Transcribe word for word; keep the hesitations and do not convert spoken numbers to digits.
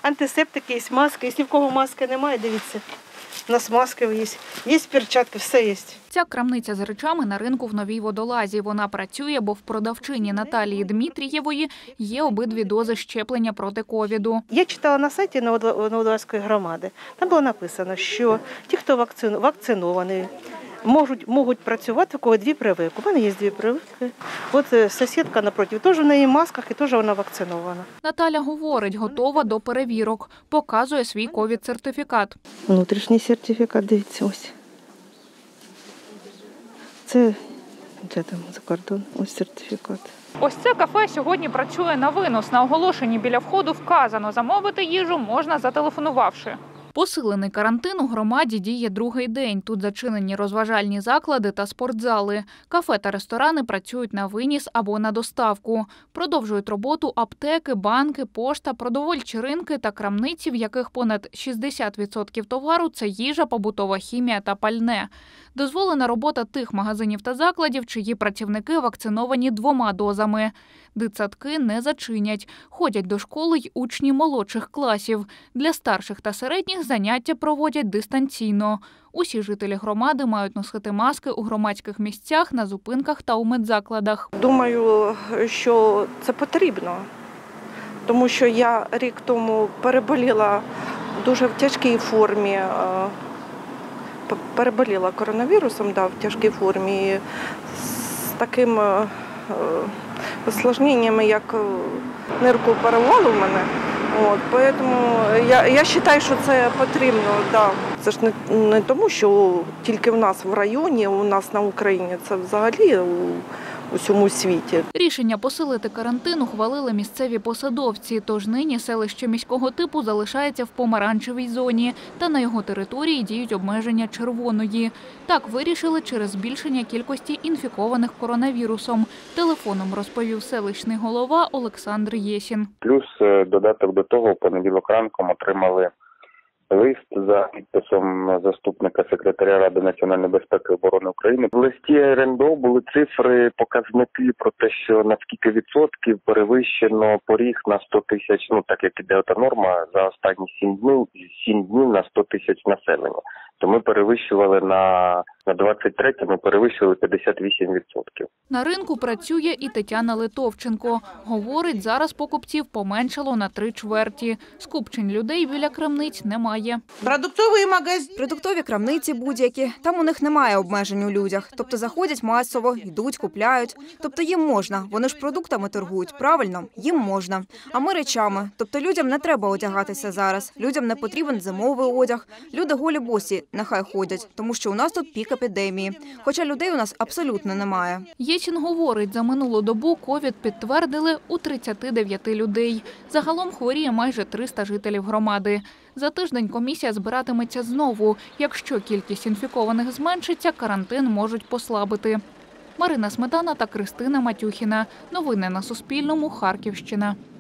антисептики, є маски. Якщо в кого маски немає, дивіться. У нас маски є, є перчатки, все є. Ця крамниця з речами на ринку в Новій Водолазі. Вона працює, бо в продавчині Наталії Дмитрієвої є обидві дози щеплення проти ковіду. Я читала на сайті Нововодолазької громади. Там було написано, що ті, хто вакцинований, можуть, можуть працювати, у кого дві прививки. У мене є дві прививки. От сусідка напроти, теж в неї в масках і теж вона вакцинована. Наталя говорить, готова до перевірок. Показує свій ковід-сертифікат. Внутрішній сертифікат, дивіться, ось. Це, де там за кордон, ось сертифікат. Ось це кафе сьогодні працює на винос. На оголошенні біля входу вказано, замовити їжу можна зателефонувавши. Посилений карантин у громаді діє другий день. Тут зачинені розважальні заклади та спортзали. Кафе та ресторани працюють на виніс або на доставку. Продовжують роботу аптеки, банки, пошта, продовольчі ринки та крамниці, в яких понад шістдесят відсотків товару – це їжа, побутова хімія та пальне. Дозволена робота тих магазинів та закладів, чиї працівники вакциновані двома дозами. Дитсадки не зачинять. Ходять до школи й учні молодших класів. Для старших та середніх заняття проводять дистанційно. Усі жителі громади мають носити маски у громадських місцях, на зупинках та у медзакладах. Думаю, що це потрібно, тому що я рік тому переболіла дуже в тяжкій формі, переболіла коронавірусом, да, в тяжкій формі, з таким осложненнями, як нирку порвало в мене. От, тому я, я вважаю, що це потрібно. Да. Це ж не, не тому, що тільки в нас в районі, у нас на Україні, це взагалі у, у всьому світі. Рішення посилити карантин ухвалили місцеві посадовці, тож нині селище міського типу залишається в помаранчевій зоні, та на його території діють обмеження червоної. Так вирішили через збільшення кількості інфікованих коронавірусом. Телефоном розповів селищний голова Олександр Єсін. Плюс додаток до того, в понеділок ранком отримали лист за підписом заступника секретаря Ради національної безпеки і оборони України. В листі ер ен бе о були цифри, показники про те, що на скільки відсотків перевищено поріг на сто тисяч, ну так як іде та норма, за останні сім днів, сім днів на сто тисяч населення. То ми перевищували на, на двадцять третє, ми перевищили п'ятдесят вісім відсотків. На ринку працює і Тетяна Литовченко. Говорить, зараз покупців поменшало на три чверті. Скупчень людей біля крамниць немає. Продуктові магазини. Продуктові крамниці будь-які. Там у них немає обмежень у людях. Тобто заходять масово, йдуть, купляють. Тобто їм можна. Вони ж продуктами торгують, правильно? Їм можна. А ми речами. Тобто людям не треба одягатися зараз. Людям не потрібен зимовий одяг. Люди голі босі нехай ходять, тому що у нас тут пік епідемії. Хоча людей у нас абсолютно немає. Єсін говорить, за минулу добу ковід підтвердили у тридцяти дев'яти людей. Загалом хворіє майже триста жителів громади. За тиждень комісія збиратиметься знову. Якщо кількість інфікованих зменшиться, карантин можуть послабити. Марина Сметана та Кристина Матюхіна. Новини на Суспільному. Харківщина.